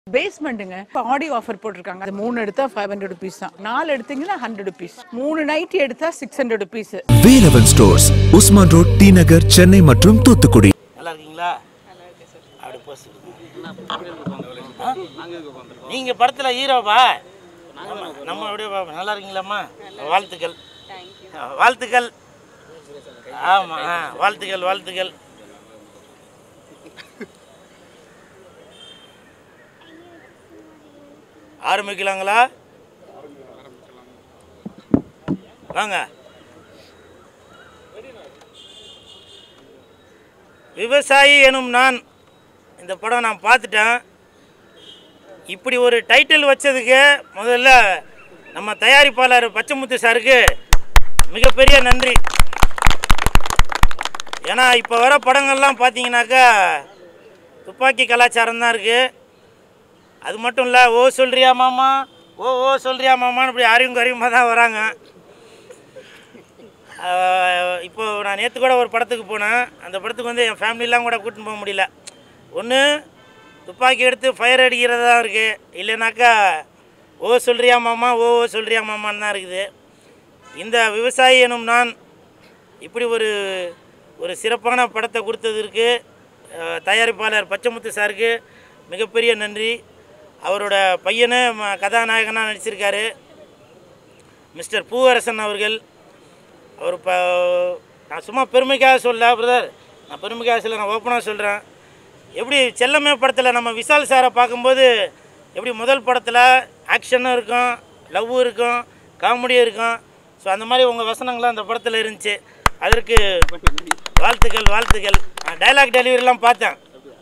பேஸ்மெண்ட்டுங்க இப்போ ஆடி ஆஃபர் போட்டிருக்காங்க. அது 3 எடுத்தா 500 rupees தான். 4 எடுத்தீங்கன்னா 100 rupees. 3 நைட்டி எடுத்தா 600 rupees. Velavan stores, Usman Road, Nagar, Chennai மற்றும் தூத்துக்குடி. நல்லா இருக்கீங்களா? அப்படி போஸ். நீங்க படத்துல ஹீரோவா? நம்ம அப்படியே நல்லா இருக்கீங்களாம்மா? வாழ்த்துக்கள். வாழ்த்துக்கள். ஆமா, வாழ்த்துக்கள் வாழ்த்துக்கள். ஆரம்பிக்கலாங்களா? வாங்க. விவசாயி எனும் நான் இந்த படம் நான் பார்த்துட்டேன். இப்படி ஒரு டைட்டில் வச்சதுக்கு முதல்ல நம்ம தயாரிப்பாளர் பச்சைமுத்து சாருக்கு மிகப்பெரிய நன்றி. ஏன்னா இப்போ வர படங்கள்லாம் பார்த்தீங்கன்னாக்கா துப்பாக்கி கலாச்சாரம் தான் இருக்குது. அது மட்டும் இல்லை, ஓ சொல்கிறியா மாமா, ஓ சொல்கிறியா மாமான்னு இப்படி அறிவுமாக தான் வராங்க. இப்போது நான் நேற்று கூட ஒரு படத்துக்கு போனேன். அந்த படத்துக்கு வந்து என் ஃபேமிலிலாம் கூட கூட்டின்னு போக முடியல. ஒன்று துப்பாக்கி எடுத்து ஃபயர் அடிக்கிறது தான் இருக்குது, இல்லைனாக்கா ஓ சொல்கிறியா மாமா, ஓ சொல்கிறியா மாமான்னு தான் இருக்குது. இந்த விவசாயி எனும் நான் இப்படி ஒரு சிறப்பான படத்தை கொடுத்ததற்கு தயாரிப்பாளர் பச்சைமுத்து சாருக்கு மிகப்பெரிய நன்றி. அவரோட பையனை கதாநாயகனாக நடிச்சிருக்காரு மிஸ்டர் பூவரசன் அவர்கள். அவர் நான் சும்மா பெருமைக்காக சொல்ல பிரதர், நான் பெருமைக்காக சொல்ல, நான் ஓப்பனாக சொல்கிறேன். எப்படி செல்லமே படத்தில் நம்ம விஷால் சாரை பார்க்கும்போது எப்படி முதல் படத்தில் ஆக்ஷனும் இருக்கும், லவ் இருக்கும், காமெடியும் இருக்கும். ஸோ அந்த மாதிரி உங்கள் வசனங்கள்லாம் அந்த படத்தில் இருந்துச்சு. அதற்கு வாழ்த்துக்கள் வாழ்த்துக்கள். நான் டைலாக் டெலிவரிலாம் பார்த்தேன்.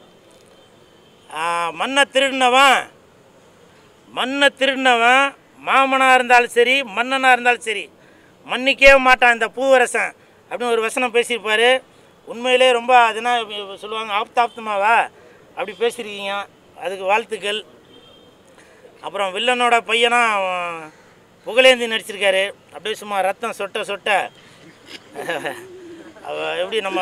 மண்ணை திருடினவன் மாமனாக இருந்தாலும் சரி, மன்னனாக இருந்தாலும் சரி, மன்னிக்கவே மாட்டான் இந்த பூவரசன் அப்படின்னு ஒரு வசனம் பேசியிருப்பார். உண்மையிலே ரொம்ப அதுனா சொல்லுவாங்க ஆப்தாப்தமாவா அப்படி பேசியிருக்கீங்க, அதுக்கு வாழ்த்துக்கள். அப்புறம் வில்லனோட பையனா புகழேந்தி நடிச்சிருக்காரு. அப்படியே சும்மா ரத்தம் சொட்ட சொட்ட எப்படி நம்ம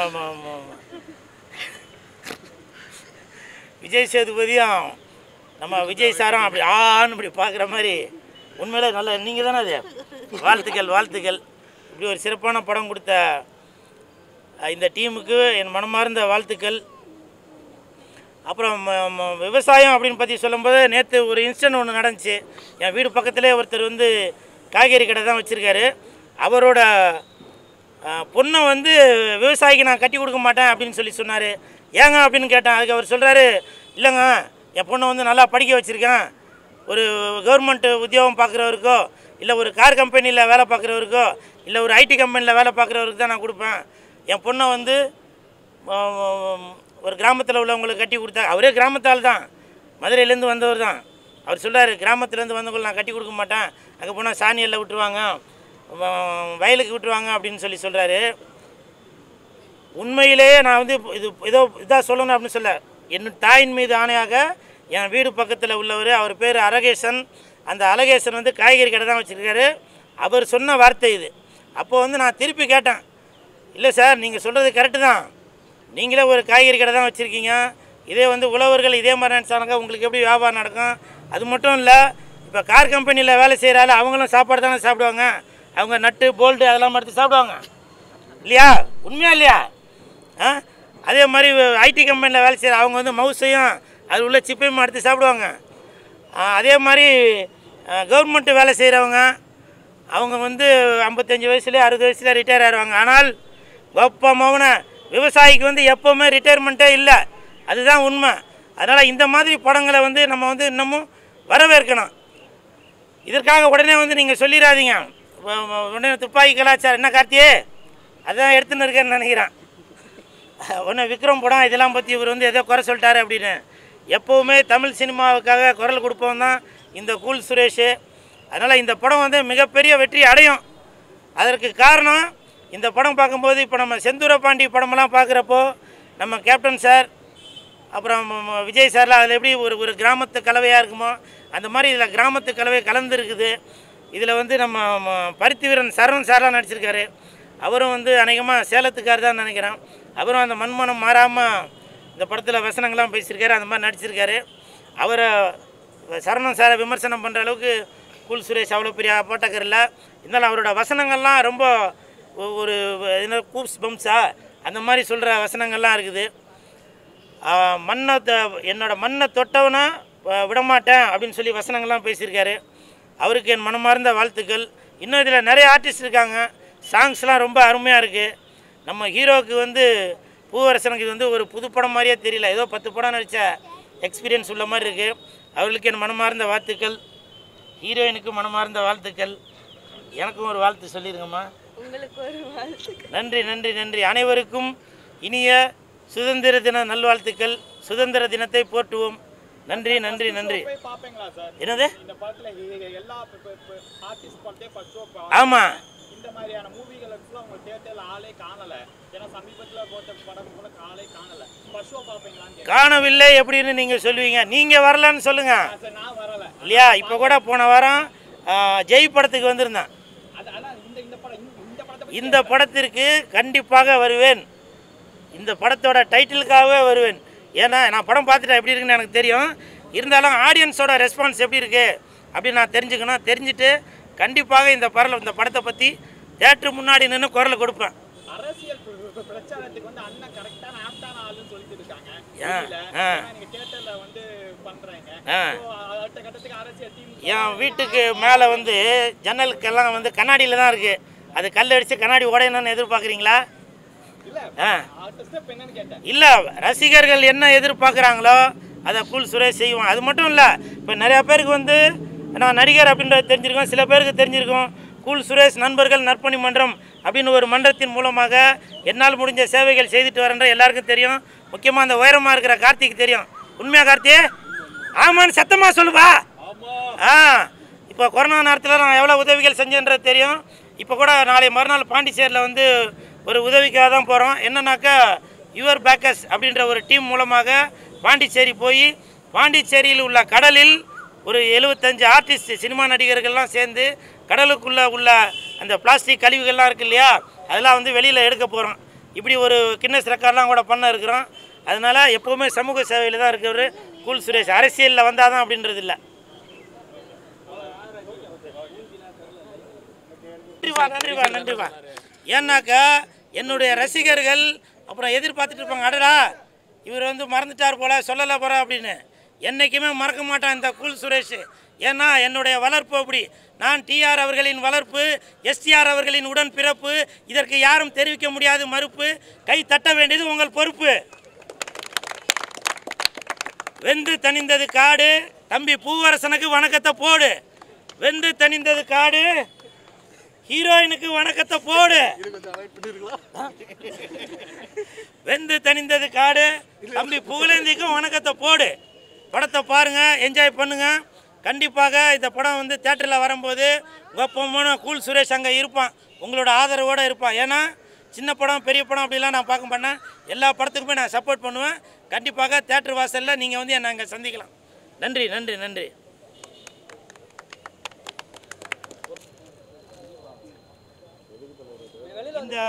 விஜய் சேதுபதியும் நம்ம விஜய் சாரும் அப்படி ஆன்னு இப்படி பார்க்குற மாதிரி உண்மையிலே நல்ல நீங்கள் தானே அது. வாழ்த்துக்கள் வாழ்த்துக்கள். இப்படி ஒரு சிறப்பான படம் கொடுத்த இந்த டீமுக்கு என் மனமார்ந்த வாழ்த்துக்கள். அப்புறம் விவசாயம் அப்படின்னு பற்றி சொல்லும்போது நேற்று ஒரு இன்சிடென்ட் ஒன்று நடந்துச்சு. என் வீடு பக்கத்திலே ஒருத்தர் வந்து காய்கறி கடை தான் வச்சுருக்காரு. அவரோட பொண்ணை வந்து விவசாயிக்கு நான் கட்டி கொடுக்க மாட்டேன் அப்படின்னு சொன்னார். ஏங்க அப்படின்னு கேட்டேன். அதுக்கு அவர் சொல்கிறாரு, இல்லைங்க என் பொண்ணை வந்து நல்லா படிக்க வச்சுருக்கேன், ஒரு கவர்மெண்ட் உத்தியோகம் பார்க்குறவருக்கோ, இல்லை ஒரு கார் கம்பெனியில் வேலை பார்க்குறவருக்கோ, இல்லை ஒரு ஐடி கம்பெனியில் வேலை பார்க்குறவருக்கு தான் நான் கொடுப்பேன். என் பொண்ணை வந்து ஒரு கிராமத்தில் உள்ளவங்களுக்கு கட்டி கொடுத்தா, அவரே கிராமத்தால் தான், மதுரையிலேருந்து வந்தவர் தான். அவர் சொல்கிறார், கிராமத்துலேருந்து வந்தவங்களை நான் கட்டி கொடுக்க மாட்டேன், அங்கே போனால் சாணியெல்லாம் விட்டுருவாங்க, வயலுக்கு விட்டுருவாங்க அப்படின்னு சொல்கிறாரு. உண்மையிலேயே நான் வந்து இதாக சொல்லணும் அப்படின்னு சொல்ல, என் தாயின் மீது ஆணையாக என் வீடு பக்கத்தில் உள்ளவர், அவர் பேர் அழகேசன். அந்த அழகேசன் வந்து காய்கறி கடை தான் வச்சுருக்காரு. அவர் சொன்ன வார்த்தை இது. அப்போது வந்து நான் திருப்பி கேட்டேன், இல்லை சார் நீங்கள் சொல்கிறது கரெக்டு தான், நீங்களே ஒரு காய்கறி கடை தான் வச்சுருக்கீங்க, இதே வந்து உழவர்கள் இதே மாதிரி நினச்சாங்க உங்களுக்கு எப்படி வியாபாரம் நடக்கும்? அது மட்டும் இல்லை, இப்போ கார் கம்பெனியில் வேலை செய்கிறால அவங்களும் சாப்பாடு தானே சாப்பிடுவாங்க, அவங்க நட்டு போல்ட்டு அதெல்லாம் எடுத்து சாப்பிடுவாங்க இல்லையா? உண்மையா இல்லையா? அதே மாதிரி ஐடி கம்பெனியில் வேலை செய்கிற அவங்க வந்து மவுசையும் அது உள்ள சிப்பையும் எடுத்து சாப்பிடுவாங்க. அதே மாதிரி கவர்மெண்ட்டு வேலை செய்கிறவங்க அவங்க வந்து 55 வயசுலேயே 60 வயசுல ரிட்டையர் ஆகிடுவாங்க. ஆனால் கப்ப மௌன விவசாயிக்கு வந்து எப்போவுமே ரிட்டையர்மெண்ட்டே இல்லை, அதுதான் உண்மை. அதனால் இந்த மாதிரி படங்களை வந்து நம்ம வந்து இன்னமும் வரவேற்கணும். இதற்காக உடனே வந்து நீங்கள் சொல்லிடாதீங்க, உடனே துப்பாக்கி கலாச்சாரம் என்ன கார்த்தியே அதுதான் எடுத்துன்னு இருக்கேன்னு நினைக்கிறேன். ஒன்று விக்ரம் படம் இதெல்லாம் பற்றி இவர் வந்து ஏதோ குறை சொல்லிட்டாரு அப்படின்னு. எப்போவுமே தமிழ் சினிமாவுக்காக குரல் கொடுப்போம் தான் இந்த கூல் சுரேஷ். அதனால் இந்த படம் வந்து மிகப்பெரிய வெற்றி அடையும். அதற்கு காரணம் இந்த படம் பார்க்கும்போது இப்போ நம்ம செந்தூர பாண்டி படமெல்லாம் பார்க்குறப்போ நம்ம கேப்டன் சார் அப்புறம் விஜய் சார்லாம் அதில் எப்படி ஒரு கிராமத்து கலவையாக இருக்குமோ அந்த மாதிரி இதில் கிராமத்து கலவை கலந்துருக்குது. இதில் வந்து நம்ம பருத்தி வீரன் சரவணன் சார்லாம் நடிச்சிருக்காரு. அவரும் வந்து அநேகமாக சேலத்துக்கார் தான் நினைக்கிறேன். அவரும் அந்த மண்மனம் மாறாமல் இந்த படத்தில் வசனங்கள்லாம் பேசியிருக்காரு, அந்த மாதிரி நடிச்சிருக்காரு. அவரை சரவணன் சாரை விமர்சனம் பண்ணுற அளவுக்கு கூல் சுரேஷ் அவ்வளோ பெரிய போட்டக்கர் இல்லை. இருந்தாலும் அவரோட வசனங்கள்லாம் ரொம்ப ஒரு என்ன கூப்ஸ் பம்ப்ஸா அந்த மாதிரி சொல்கிற வசனங்கள்லாம் இருக்குது. என்னோட மண்ணை தொட்டவனா விடமாட்டேன் அப்படின்னு சொல்லி வசனங்கள்லாம் பேசியிருக்காரு. அவருக்கு என் மனமார்ந்த வாழ்த்துக்கள். இன்னும் இதில் நிறைய ஆர்டிஸ்ட் இருக்காங்க. சாங்ஸ்லாம் ரொம்ப அருமையாக இருக்குது. நம்ம ஹீரோவுக்கு வந்து பூவரசனுக்கு இது வந்து ஒரு புது படம் மாதிரியே தெரியல, ஏதோ 10 படம் நடித்த எக்ஸ்பீரியன்ஸ் உள்ள மாதிரி இருக்குது. அவர்களுக்கு என் மனமார்ந்த வாழ்த்துக்கள். ஹீரோயினுக்கு மனமார்ந்த வாழ்த்துக்கள். எனக்கும் ஒரு வாழ்த்து சொல்லிடுங்கம்மா. உங்களுக்கு ஒரு வாழ்த்து. நன்றி நன்றி நன்றி. அனைவருக்கும் இனிய சுதந்திர தின நல்வாழ்த்துக்கள். சுதந்திர தினத்தை போற்றுவோம். நன்றி நன்றி நன்றி. என்னது? ஆமாம், காணவில்லை எப்படின்னு நீங்கள் சொல்லுவீங்க. நீங்கள் வரலன்னு சொல்லுங்க இல்லையா? இப்போ கூட போன வாரம் ஜெய் படத்துக்கு வந்திருந்தேன். இந்த படத்திற்கு கண்டிப்பாக வருவேன். இந்த படத்தோட டைட்டிலுக்காகவே வருவேன். ஏன்னா நான் படம் பார்த்துட்டேன் எப்படி இருக்குன்னு எனக்கு தெரியும். இருந்தாலும் ஆடியன்ஸோட ரெஸ்பான்ஸ் எப்படி இருக்குது அப்படின்னு நான் தெரிஞ்சுக்கணும். தெரிஞ்சுட்டு கண்டிப்பாக இந்த படத்தை பற்றி தேட்டரு முன்னாடி நின்று குரல் கொடுப்பேன். என் வீட்டுக்கு மேலே வந்து ஜன்னலுக்கெல்லாம் வந்து கண்ணாடியில் தான் இருக்குது. அது கல் அடித்து கண்ணாடி உடையணும்னு எதிர்பார்க்குறீங்களா? இல்லை, ரசிகர்கள் என்ன எதிர்பார்க்குறாங்களோ அதை கூல் சுரேஷ் செய்வோம். அது மட்டும் இல்லை, இப்போ நிறையா பேருக்கு வந்து நான் நடிகர் அப்படின்றது தெரிஞ்சிருக்கோம். சில பேருக்கு தெரிஞ்சிருக்கும் கூல் சுரேஷ் நண்பர்கள் நற்பணி மன்றம் அப்படின்னு ஒரு மன்றத்தின் மூலமாக என்னால் முடிஞ்ச சேவைகள் செய்துட்டு வரேன்ற எல்லாருக்கும் தெரியும். முக்கியமாக அந்த உயரமாக இருக்கிற கார்த்திக்கு தெரியும். உண்மையா கார்த்தி? ஆமான்னு சத்தமாக சொல்லுவா. இப்போ கொரோனா நேரத்தில் நான் எவ்வளோ உதவிகள் செஞ்சேன்றது தெரியும். இப்போ கூட நாளை மறுநாள் பாண்டிச்சேரியில் வந்து ஒரு உதவிக்காக தான் போகிறோம். என்னன்னாக்கா யுவர் பேக்கர்ஸ் அப்படின்ற ஒரு டீம் மூலமாக பாண்டிச்சேரி போய் பாண்டிச்சேரியில் உள்ள கடலில் ஒரு 75 ஆர்டிஸ்ட் சினிமா நடிகர்கள்லாம் சேர்ந்து கடலுக்குள்ளே உள்ள அந்த பிளாஸ்டிக் கழிவுகள்லாம் இருக்குது இல்லையா, அதெல்லாம் வந்து வெளியில் எடுக்க போகிறோம். இப்படி ஒரு கின்னஸ் ரெக்கார்ட்லாம் கூட பண்ண இருக்கிறோம். அதனால் எப்போவுமே சமூக சேவையில் தான் இருக்கிறவர் கூல் சுரேஷ். அரசியலில் வந்தால் தான் அப்படின்றது இல்லை. நன்றிவா நன்றிவா. ஏன்னாக்கா என்னுடைய ரசிகர்கள் அப்புறம் எதிர்பார்த்துட்டு இருப்பாங்க, அடடா இவர் வந்து மறந்துட்டார் போல சொல்லலை போகிற அப்படின்னு. என்றைக்குமே மறக்க மாட்டான் இந்த கூல் சுரேஷ். ஏன்னா என்னுடைய வளர்ப்பு அப்படி. நான் டிஆர் அவர்களின் வளர்ப்பு, எஸ்டிஆர் அவர்களின் உடன் பிறப்பு. இதற்கு யாரும் தெரிவிக்க முடியாது மறுப்பு. கை தட்ட வேண்டியது உங்கள் பொறுப்பு. வெந்து தணிந்தது காடு, தம்பி பூவரசனுக்கு வணக்கத்தை போடு. வெந்து தணிந்தது காடு, ஹீரோயினுக்கு வணக்கத்தை போடு. வெந்து தணிந்தது காடு, தம்பி புகழேந்திக்கும் வணக்கத்தை போடு. படத்தை பாருங்கள், என்ஜாய் பண்ணுங்கள். கண்டிப்பாக இந்த படம் வந்து தேட்டரில் வரும்போது கப்பமான கூல் சுரேஷ் அங்கே இருப்பான், உங்களோட ஆதரவோடு இருப்பான். ஏன்னா சின்ன படம் பெரிய படம் அப்படிலாம் நான் பார்க்க மாட்டேன். எல்லா படத்துக்குமே நான் சப்போர்ட் பண்ணுவேன். கண்டிப்பாக தேட்டர் வாசலில் நீங்கள் வந்து என்னை அங்கே சந்திக்கலாம். நன்றி நன்றி நன்றி. இந்த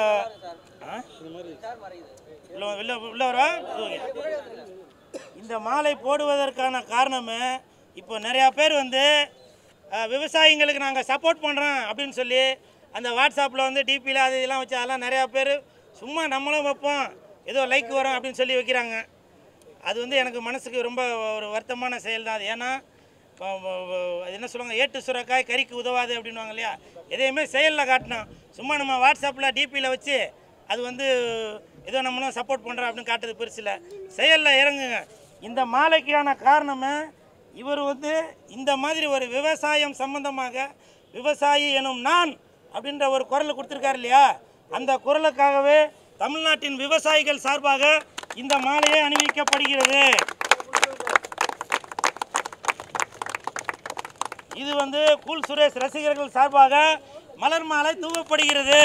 இந்த மாலை போடுவதற்கான காரணமே இப்போ நிறையா பேர் வந்து விவசாயிங்களுக்கு நாங்கள் சப்போர்ட் பண்ணுறோம் அப்படின்னு சொல்லி அந்த வாட்ஸ்அப்பில் வந்து டிபியில் அது இதெல்லாம் வச்சு அதெல்லாம் நிறையா பேர் சும்மா நம்மளும் வைப்போம் ஏதோ லைக் வரும் அப்படின்னு சொல்லி வைக்கிறாங்க. அது வந்து எனக்கு மனசுக்கு ரொம்ப ஒரு வருத்தமான செயல் தான். அது ஏன்னா அது என்ன சொல்லுவாங்க, ஏட்டு சுரக்காய் கறிக்கு உதவாது அப்படின்வாங்க இல்லையா. எதையுமே செயலில் காட்டணும். சும்மா நம்ம வாட்ஸ்அப்பில் டிபியில் வச்சு அது வந்து ஏதோ நம்மளும் சப்போர்ட் பண்ணுறோம் அப்படின்னு காட்டுறது பெருசு இல்லை. செயலில் இறங்குங்க. இந்த மாலைக்கான காரணமே இவர் வந்து இந்த மாதிரி ஒரு விவசாயம் சம்பந்தமாக விவசாயி எனும் நான் அப்படின்ற ஒரு குரலை கொடுத்துருக்காரு இல்லையா. அந்த குரலுக்காகவே தமிழ்நாட்டின் விவசாயிகள் சார்பாக இந்த மாலையே அணிவிக்கப்படுகிறது. இது வந்து கூல் சுரேஷ் ரசிகர்கள் சார்பாக மலர் மாலை தூவப்படுகிறது.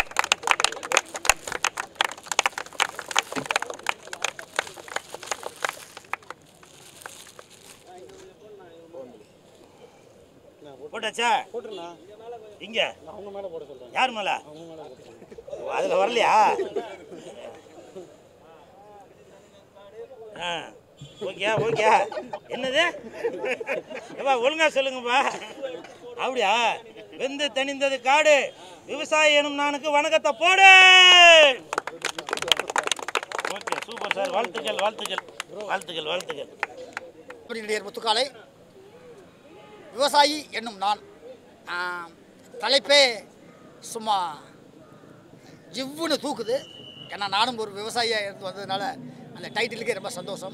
போட்டாச்சா? இங்க யார் மேல? அதுல வரலையா? Okay okay. என்னது அப்பா ஒழுங்கா சொல்லுங்கப்பா. அப்படியா? வெந்து தணிந்தது காடு, விவசாயி எனும் நானுக்கு வணக்கத்தை போடு. Okay, super sir. வாழ்த்துக்கள் வாழ்த்துக்கள் வாழ்த்துக்கள் வாழ்த்துக்கள். நடிகர் முத்துக்காலை விவசாயி என்னும் நான். தலைப்பே சும்மா ஜிவ்வுன்னு தூக்குது. ஏன்னா நானும் ஒரு விவசாயியாக இருந்து வந்ததுனால அந்த டைட்டிலுக்கே ரொம்ப சந்தோஷம்.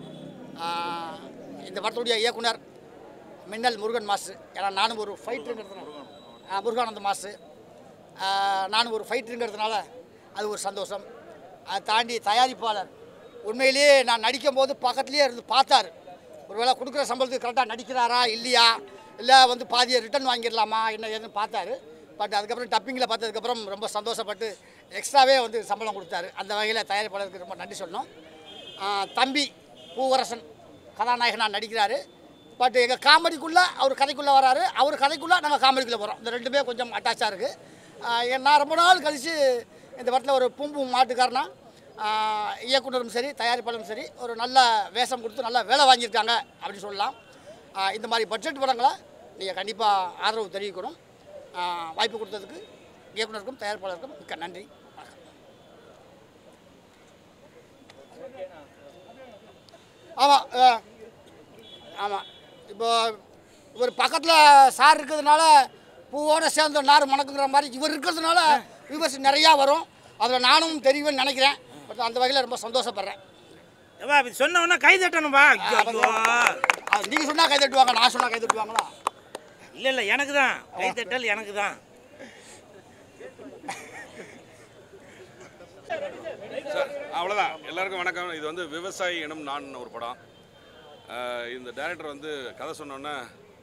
இந்த படத்துடைய இயக்குனர் மின்னல் முருகன் மாஸ்டர். ஏன்னா நானும் ஒரு ஃபைட்டருங்கிறதுனால, முருகானந்த மாஸ்டர், நானும் ஒரு ஃபைட்டருங்கிறதுனால அது ஒரு சந்தோஷம். அதை தாண்டி தயாரிப்பாளர் உண்மையிலேயே நான் நடிக்கும் போது பக்கத்துலேயே இருந்து பார்த்தார். ஒருவேளை கொடுக்குற சம்பளத்துக்கு கரெக்டாக நடிக்கிறாரா இல்லையா, இல்லை வந்து பாதியை ரிட்டர்ன் வாங்கிடலாமா என்ன ஏதுன்னு பார்த்தாரு. பட் அதுக்கப்புறம் டப்பிங்கில் பார்த்ததுக்கப்புறம் ரொம்ப சந்தோஷப்பட்டு எக்ஸ்ட்ராவே வந்து சம்பளம் கொடுத்தாரு. அந்த வகையில் தயாரிப்பாளருக்கு ரொம்ப நன்றி சொல்லணும். தம்பி பூவரசன் கதாநாயகனாக நடிக்கிறாரு. பட் எங்கள் காமெடிக்குள்ளே அவர் கதைக்குள்ளே வராரு, அவர் கதைக்குள்ளே நாங்கள் காமெடிக்குள்ளே போகிறோம். இந்த ரெண்டுமே கொஞ்சம் அட்டாச்சாக இருக்குது. நான் ரொம்ப நாள் கழித்து இந்த படத்தில் ஒரு பூம்பு மாட்டுக்காரனா இயக்குனரும் சரி தயாரிப்பாளரும் சரி ஒரு நல்ல வேஷம் கொடுத்து நல்லா வேலை வாங்கியிருக்காங்க அப்படின்னு சொல்லலாம். இந்த மாதிரி பட்ஜெட் படங்களை நீங்கள் கண்டிப்பாக ஆதரவு தெரிவிக்கணும். வாய்ப்பு கொடுத்ததுக்கு இயக்குனருக்கும் தயாரிப்பாளருக்கும் மிக்க நன்றி. ஆமாம் ஆமாம். இப்போ ஒரு பக்கத்தில் சார் இருக்கிறதுனால பூவோடு சேர்ந்த நார் மணக்குங்கிற மாதிரி இவர் இருக்கிறதுனால வியூவர்ஸ் நிறையா வரும். அதில் நானும் தெரியுவேன்னு நினைக்கிறேன். பட் அந்த வகையில் ரொம்ப சந்தோஷப்படுறேன். சொன்னோன்னா கை தட்டணும்பா. நீங்கள் சொன்னால் கை தட்டுவாங்க, நான் சொன்னால் கை தட்டுவாங்களா? இல்லை இல்லை, எனக்கு தான் கை தட்டல், எனக்கு தான். அவ்வளோதான். எல்லாருக்கும் வணக்கம். இது வந்து விவசாயி எனும் நான் ஒரு படம். இந்த டைரக்டர் வந்து கதை சொன்னோன்னே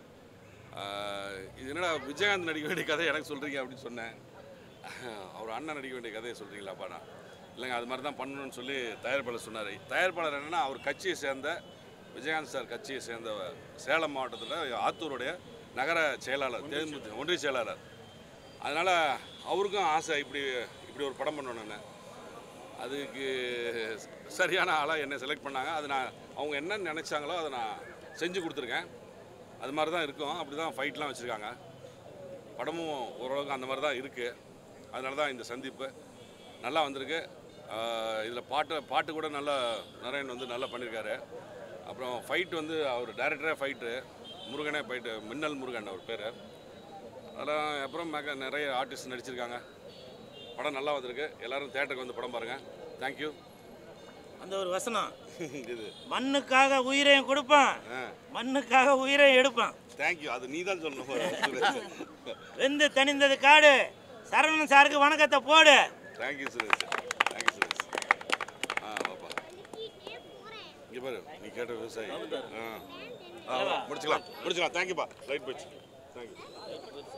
இது என்னடா விஜயகாந்த் நடிக்க வேண்டிய கதை எனக்கு சொல்கிறீங்க அப்படின்னு சொன்னேன். அவர் அண்ணன் நடிக்க வேண்டிய கதையை சொல்கிறீங்களாப்பா? நான் இல்லைங்க அது மாதிரி தான் பண்ணணும்னு சொல்லி தயாரிப்பாளர் சொன்னார். தயாரிப்பாளர் என்னென்னா அவர் கட்சியை சேர்ந்த விஜயகாந்த் சார் கட்சியை சேர்ந்த சேலம் மாவட்டத்தில் ஆத்தூருடைய நகர செயலாளர், தேர்தல் ஒன்றிய செயலாளர். அதனால் அவருக்கும் ஆசை இப்படி ஒரு படம் பண்ணணுன்னு. அதுக்கு சரியான ஆளாக என்னை செலக்ட் பண்ணாங்க. அது நான் அவங்க என்ன நினச்சாங்களோ அதை நான் செஞ்சு கொடுத்துருக்கேன். அது மாதிரி தான் இருக்கும். அப்படி தான் ஃபைட்லாம் வச்சுருக்காங்க. படமும் ஓரளவுக்கு அந்த மாதிரி தான் இருக்குது. அதனால தான் இந்த சந்திப்பு நல்லா வந்திருக்கு. இதில் பாட்டு கூட நல்லா நரேன் வந்து நல்லா பண்ணியிருக்காரு. அப்புறம் ஃபைட் வந்து அவர் டைரக்டரே ஃபைட்டு முருகனே ஃபைட்டு, மின்னல் முருகன் அவர் பேர். அதெல்லாம் அப்புறம் நிறைய ஆர்டிஸ்ட் நடிச்சிருக்காங்க. படம் நல்லா வந்திருக்கு. எல்லோரும் தேட்டருக்கு வந்து படம் பாருங்கள். தேங்க்யூ. அந்த ஒரு வசனம் இது, மண்ணுக்காக உயிரையும் கொடுப்பான், மண்ணுக்காக உயிரையும் எடுப்பான். தேங்க்யூ. அது நீ தான் சொல்லணும். வெந்து தணிந்தது காடு, சரவணன் சாருக்கு வணக்கத்தை போடு. தேங்க்யூ சுரேஷ். தேங்க்யூ சுரேஷ். பாப்பா இங்கே பாரு, நீ கேட்ட விவசாயி. முடிச்சுக்கலாம். தேங்க்யூப்பா. ரைட் போச்சு. தேங்க்யூ.